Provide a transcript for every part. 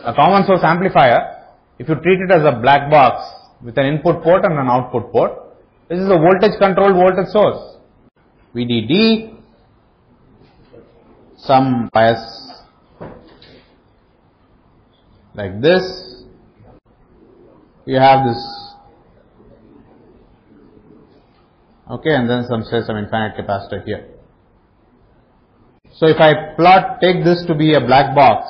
A common source amplifier, if you treat it as a black box with an input port and an output port, this is a voltage controlled voltage source. VDD, some bias like this, you have this, okay, and then some infinite capacitor here. So if I take this to be a black box,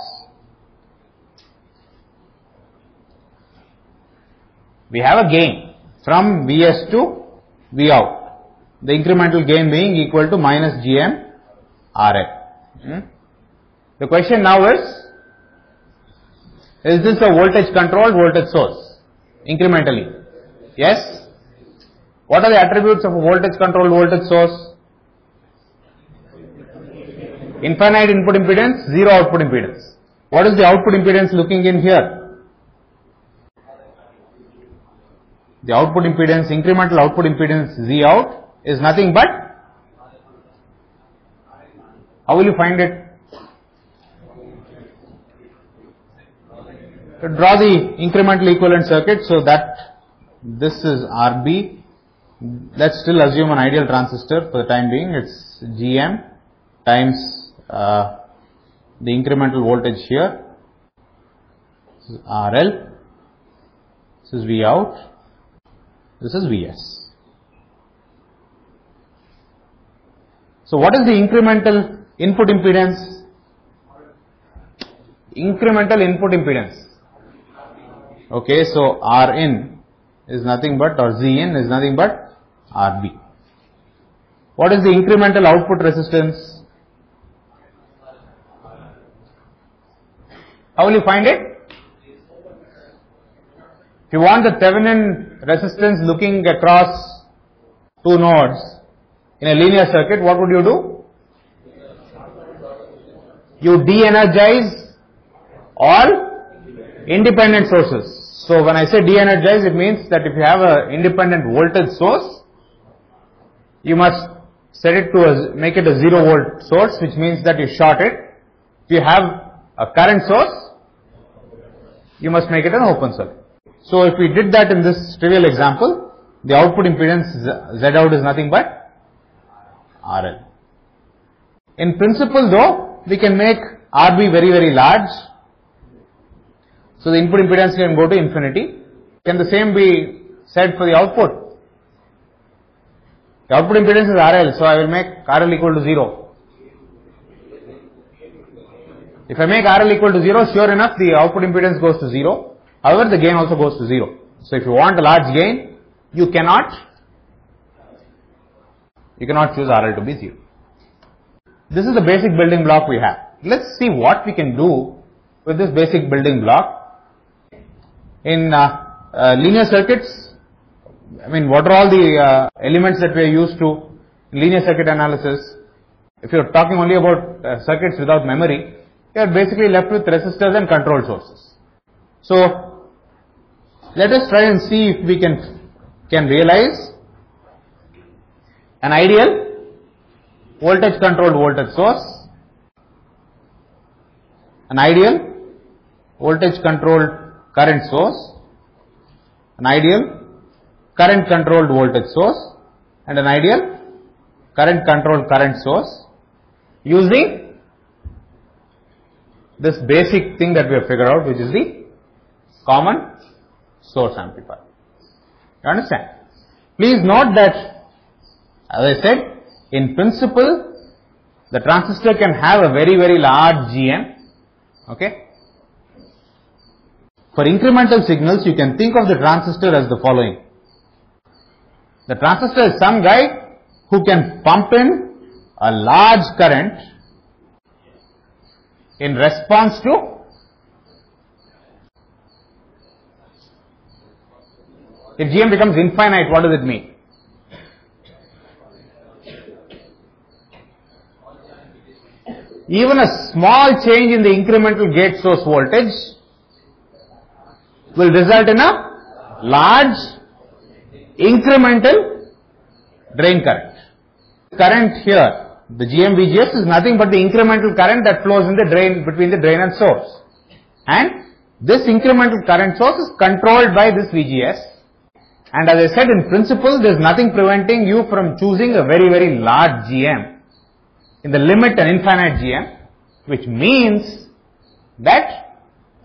we have a gain from Vs to Vout, the incremental gain being equal to minus Gm RL. The question now is this a voltage controlled voltage source incrementally? Yes. What are the attributes of a voltage controlled voltage source? Infinite input impedance, zero output impedance. What is the output impedance looking in here? The output impedance, incremental output impedance Z out is nothing but, how will you find it? To draw the incremental equivalent circuit, so that this is RB. Let's still assume an ideal transistor for the time being. It's Gm times the incremental voltage here. This is RL. This is V out. This is Vs. So what is the incremental input impedance? Incremental input impedance. Okay, so Rin is nothing but, or Zin is nothing but Rb. What is the incremental output resistance? How will you find it? If you want the Thevenin resistance looking across two nodes in a linear circuit, what would you do? You de-energize all independent sources. So when I say de-energize, it means that if you have an independent voltage source, you must set it to make it a 0 volt source, which means that you short it. If you have a current source, you must make it an open circuit. So if we did that in this trivial example, the output impedance Z out is nothing but RL. In principle though, we can make RB very, very large. So the input impedance can go to infinity. Can the same be said for the output? The output impedance is RL, so I will make RL equal to 0. If I make RL equal to 0, sure enough the output impedance goes to 0. However, the gain also goes to 0. So if you want a large gain, you cannot choose RL to be 0. This is the basic building block we have. Let's see what we can do with this basic building block. In linear circuits, I mean, what are all the elements that we are used to in linear circuit analysis? If you are talking only about circuits without memory, you are basically left with resistors and control sources. So let us try and see if we can realize an ideal voltage controlled voltage source, an ideal voltage controlled current source, an ideal current controlled voltage source, and an ideal current controlled current source using this basic thing that we have figured out, which is the common source amplifier. You understand? Please note that, as I said, in principle, the transistor can have a very, very large GM. Okay? For incremental signals, you can think of the transistor as the following. The transistor is some guy who can pump in a large current in response to if GM becomes infinite, what does it mean? Even a small change in the incremental gate source voltage will result in a large incremental drain current. Current here, the GM-VGS is nothing but the incremental current that flows in the drain, between the drain and source. And This incremental current source is controlled by this VGS, and as I said, in principle there is nothing preventing you from choosing a very, very large GM in the limit an infinite GM, which means that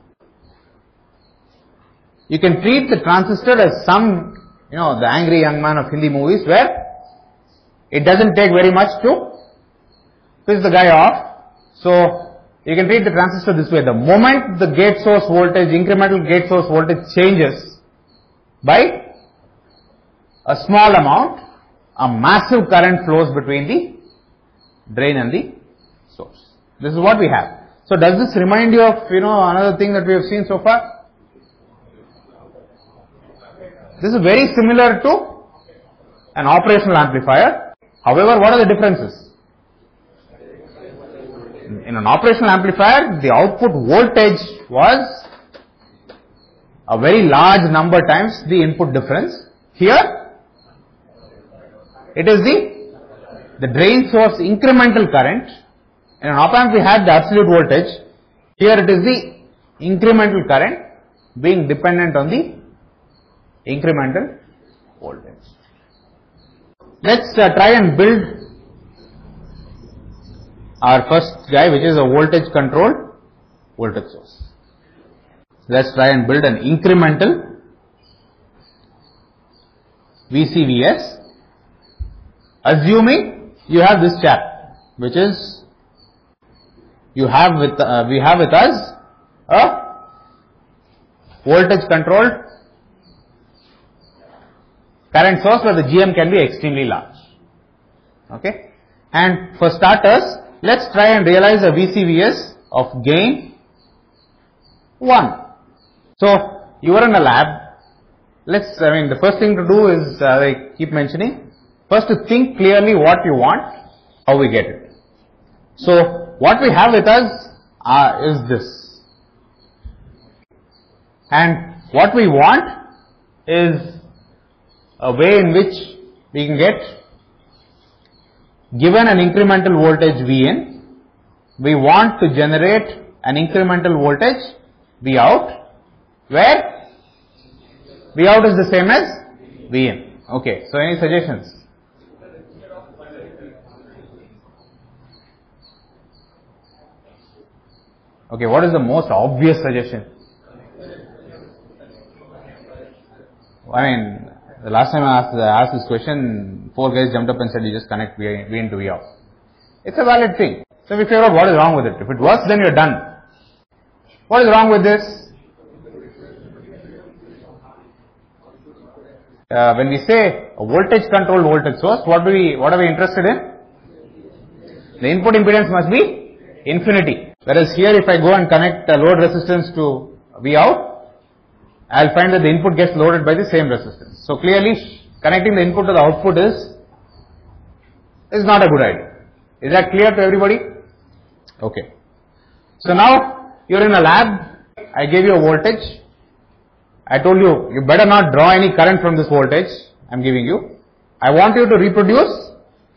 you can treat the transistor as some, the angry young man of Hindi movies, where it doesn't take very much to piss the guy off. So you can treat the transistor this way: the moment the gate source voltage, incremental gate source voltage changes by a small amount, a massive current flows between the drain and the source. This is what we have. So does this remind you of, another thing that we have seen so far? This is very similar to an operational amplifier. However, what are the differences? In an operational amplifier, the output voltage was a very large number times the input difference. Here, it is the drain source incremental current. In an op amp we had the absolute voltage. Here it is the incremental current being dependent on the incremental voltage. Let's try and build our first guy, which is a voltage controlled voltage source. Let's try and build an incremental VCVS, assuming you have this chap, which is we have with us a voltage controlled current source where the GM can be extremely large. Okay, and for starters, let's try and realize a VCVS of gain 1. So you are in a lab. The first thing to do is, I keep mentioning, first to think clearly what you want, how we get it. So what we have with us is this, and what we want is a way in which we can get, given an incremental voltage Vin, we want to generate an incremental voltage Vout, where Vout is the same as Vin. Okay, so any suggestions? Okay, what is the most obvious suggestion? The last time I asked this question, 4 guys jumped up and said you just connect Vin to Vout. It's a valid thing. So we figure out what is wrong with it. If it works, then you're done. What is wrong with this? When we say a voltage controlled voltage source, what are we interested in? The input impedance must be infinity. Whereas here, if I go and connect a load resistance to Vout, I'll find that the input gets loaded by the same resistance. So clearly, connecting the input to the output is not a good idea. Is that clear to everybody? Okay. So now you're in a lab. I gave you a voltage. I told you, you better not draw any current from this voltage I'm giving you. I want you to reproduce,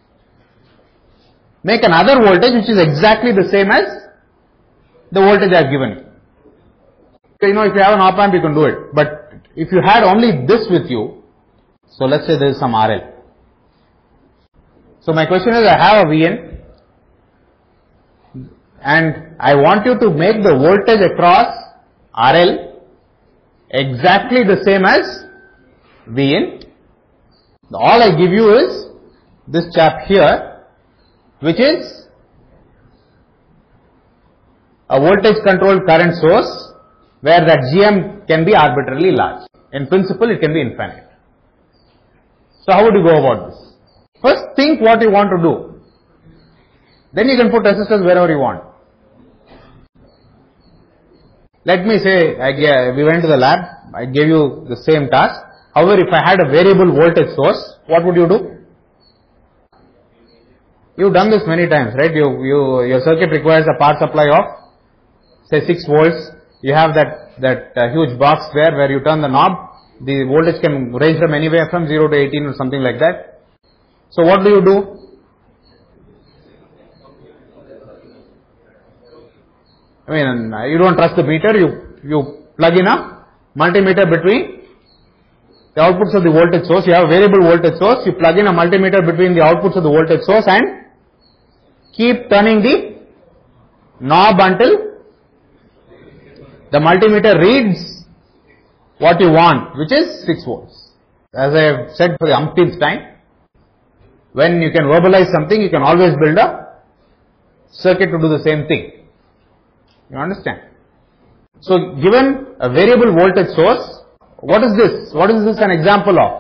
make another voltage which is exactly the same as the voltage I've given you. If you have an op amp, you can do it. But if you had only this with you, so let's say there is some RL. So my question is, I have a Vn, and I want you to make the voltage across RL exactly the same as Vn. All I give you is this chap here, which is a voltage controlled current source, where that GM can be arbitrarily large. In principle, it can be infinite. So how would you go about this? First, think what you want to do. Then you can put resistors wherever you want. Let me say, we went to the lab, I gave you the same task. However, if I had a variable voltage source, what would you do? You've done this many times, right? Your circuit requires a power supply of, say, 6 volts. You have that huge box there where you turn the knob. The voltage can range from anywhere from 0 to 18 or something like that. So what do? You don't trust the meter. you plug in a multimeter between the outputs of the voltage source, you have a variable voltage source, you plug in a multimeter between the outputs of the voltage source and keep turning the knob until the multimeter reads what you want, which is 6 volts. As I have said for the umpteenth time, when you can verbalize something, you can always build a circuit to do the same thing. You understand? So, given a variable voltage source, what is this? What is this an example of?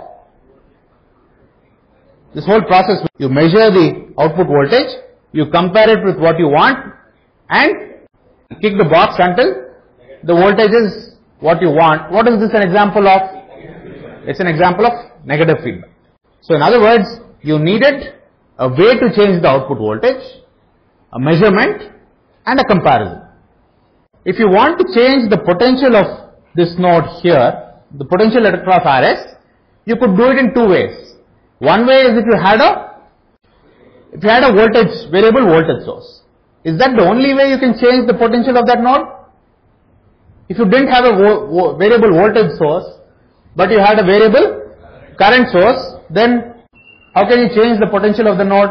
This whole process, you measure the output voltage, you compare it with what you want and kick the box until the voltage is what you want. What is this an example of? It's an example of negative feedback. So in other words, you needed a way to change the output voltage, a measurement and a comparison. If you want to change the potential of this node here, the potential across RS, you could do it in two ways. One way is if you had a voltage, variable voltage source. Is that the only way you can change the potential of that node? If you didn't have a variable voltage source, but you had a variable current source, then how can you change the potential of the node?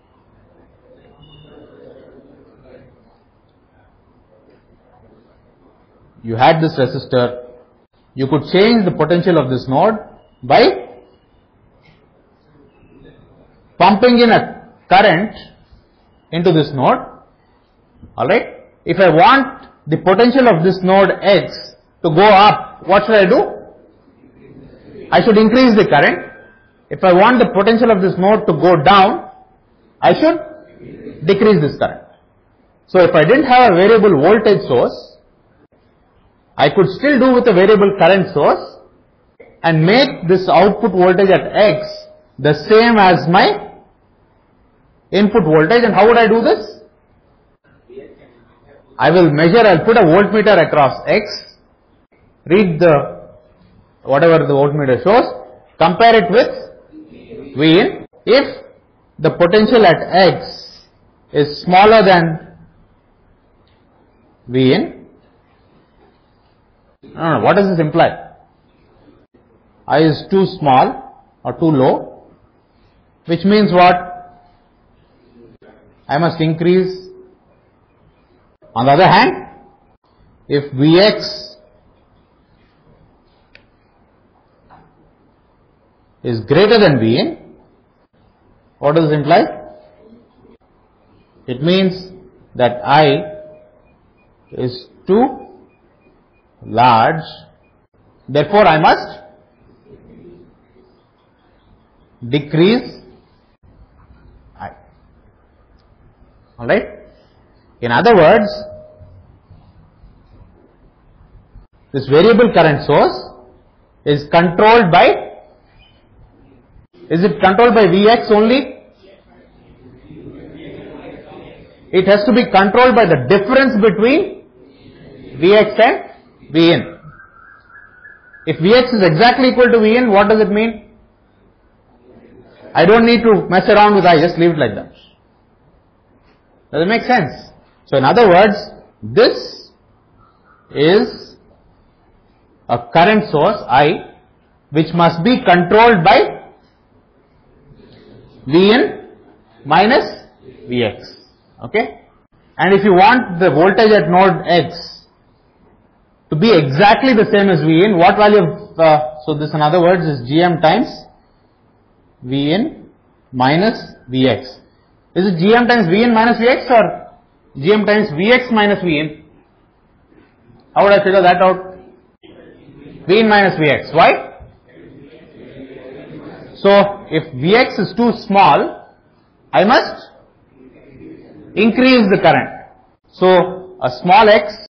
You had this resistor, you could change the potential of this node by pumping in a current into this node. Alright, if I want the potential of this node X to go up, what should I do? I should increase the current. If I want the potential of this node to go down, I should decrease this current. So if I didn't have a variable voltage source, I could still do with a variable current source and make this output voltage at X the same as my input voltage. And how would I do this? I will measure, I'll put a voltmeter across X, read the whatever the voltmeter shows, compare it with Vin. If the potential at X is smaller than Vin, what does this imply? I is too small or too low, which means what? I must increase. On the other hand, if Vx is greater than Vn, what does this imply? It means that I is too large, therefore I must decrease I. Alright? In other words, this variable current source is controlled by, is it controlled by Vx only? It has to be controlled by the difference between Vx and Vn. If Vx is exactly equal to Vn, what does it mean? I don't need to mess around with I, just leave it like that. Does it make sense? So in other words, this is a current source I, which must be controlled by Vn minus Vx. Okay? And if you want the voltage at node X to be exactly the same as Vn, what value of, so this in other words is Gm times Vn minus Vx. Is it Gm times Vn minus Vx or Gm times Vx minus Vn? How would I figure that out? Vn minus Vx. Why? So if Vx is too small, I must increase the current. So a small x